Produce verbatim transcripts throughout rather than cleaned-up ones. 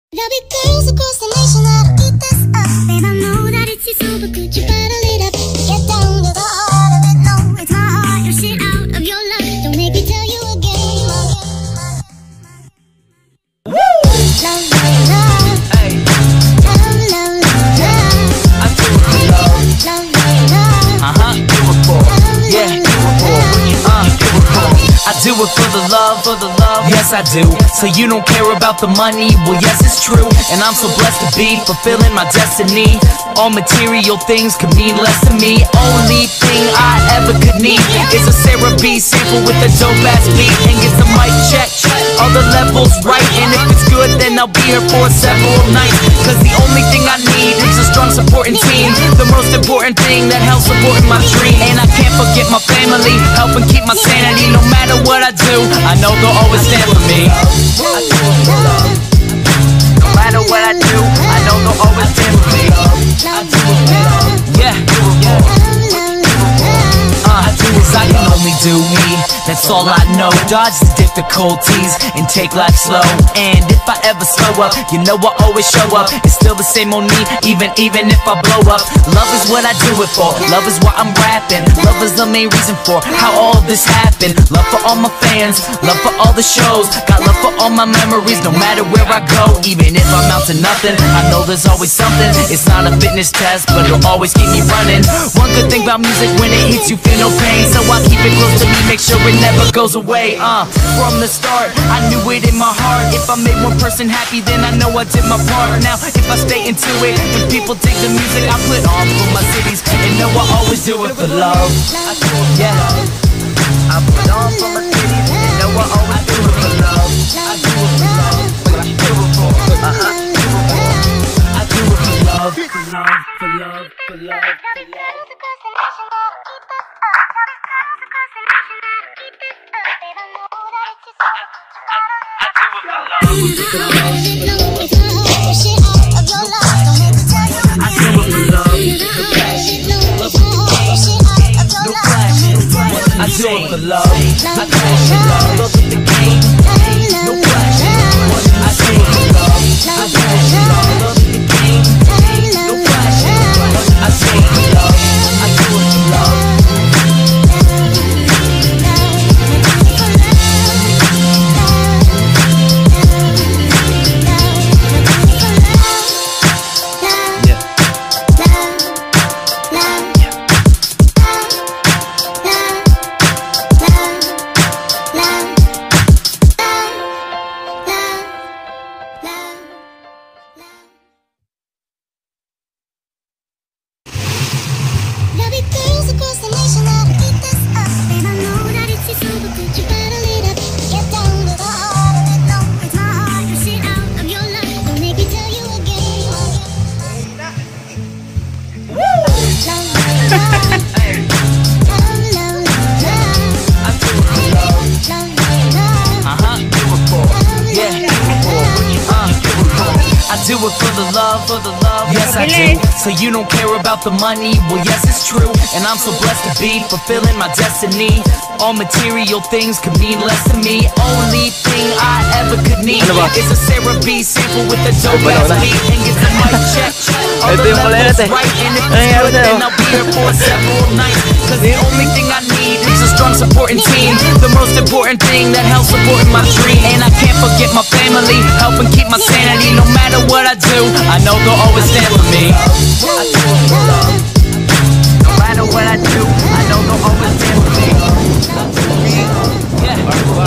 There'll be girls across the nation that'll eat this up. Babe, I know that it's so, but could you bottle it up? Get down to the heart of it. No, it's my heart. Your shit out of your love. Don't make me tell you again. Woo! Love, love, love. Hey. Love, love, love, love. I do it for love. Love, love, love. Uh huh. Do it for. Yeah. Do it for. Uh. Do it for. I do it for the love, for the love. Yes, I do. So you don't care about the money? Well, yes, it's true. And I'm so blessed to be fulfilling my destiny. All material things could mean less to me. Only thing I ever could need is a Sarah B sample with a dope ass beat. And get the mic check, all the levels right. And if it's good, then I'll be here for several nights. Cause the only thing I need is a strong supporting team. The most important thing that helps supporting my dream. And I can't forget my family, helping keep my sanity. No matter what I do, I know they'll always stand for me. I do it for love. No matter what I do, I know they'll always stand for me. I do it for love. Yeah, do it for uh, I do as I can only do me. That's all I know. Dodge the difficulties and take life slow. And if I ever slow up, you know I always show up. It's still the same on me, even even if I blow up. Love is what I do it for. Love is why I'm rapping. Love is the main reason for how all this happened. Love for all my fans, love for all the shows. Got love for all my memories, no matter where I go. Even if I'm out to nothing, I know there's always something. It's not a fitness test, but it'll always keep me running. One good thing about music, when it hits you feel no pain. So I keep it close to me, make sure it never goes away. Uh, from the start, I knew it in my heart. If I made one person happy, then I know I did my part. Now, if I stay into it, and people dig the music I put on for my cities, and know I always do it for love. I do it, yeah. I put on for my cities, and know I always do it for love. I do it for love. What you do it for? Uh huh. Do it for. I do it for love. For love. For love. For love. For love. I do it for love. I do it for love. Love with the game. No flash. I do it for love. I do it for love. Love with the game. No flash. I do it for love. I do it for love. Do it for the love, for the love. Yes, I do. So you don't care about the money? Well, yes, it's true. And I'm so blessed to be fulfilling my destiny. All material things could mean less to me. Only thing I ever could need is a Sarah B sample with a dope ass beat. And get the mic check, all the levels right. And if it's good, then I'll be here for several nights. Cause the only thing I need is a strong supporting team. The most important thing that helps supporting my dream. And I can't forget my family, helping keep my sanity. No matter what I do, I know they'll always stand for me. I do it for love. No matter what I do, I know they'll always stand for me. Yeah.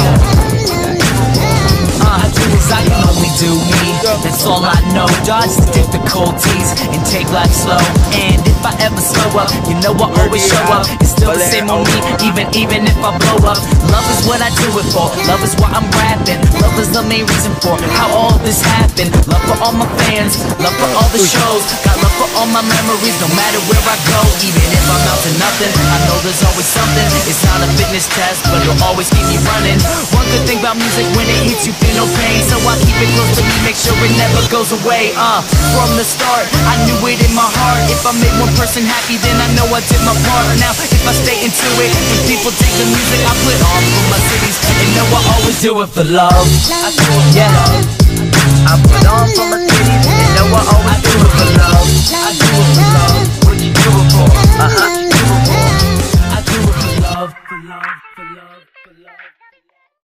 Uh, I do as I can only do me. That's all I know. Dodge the difficulties and take life slow. And if I ever slow up, you know I always show up. It's still the same on me, even even if I blow up. Love is what I do it for. Love is why I'm rapping. Love is the main reason for how all this happened. Love for all my fans, love for all the shows. Got love for all my memories, no matter where I go. Even if I'm out to nothing, I know there's always something. It's not a fitness test, but it'll always keep me running. One good thing about music, when it hits you feel no pain. So I keep it close to me, make sure it never goes away. Uh, from the start, I knew it in my heart. If I made one person happy, then I know I did my part. Now, if I stay into it, and people dig the music I put on for my cities, and know I always do it for love. I do it for love. I put on for my city, you know I always do it for love. I do it for love, what you do it for? Uh-huh, do it for. I do it for love, for love, for love.